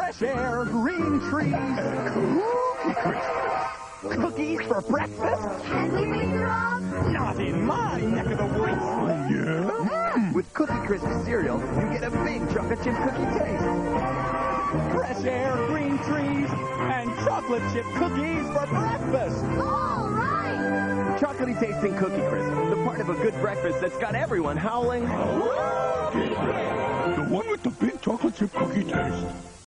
Fresh air, green trees, Cookie Crisp. Cookies for breakfast? Can we make it up? Not in my neck of the woods. Yeah? With Cookie Crisp cereal, you get a big chocolate chip cookie taste. Fresh air, green trees, and chocolate chip cookies for breakfast. All right! Chocolatey tasting Cookie Crisp, the part of a good breakfast that's got everyone howling. The one with the big chocolate chip cookie taste.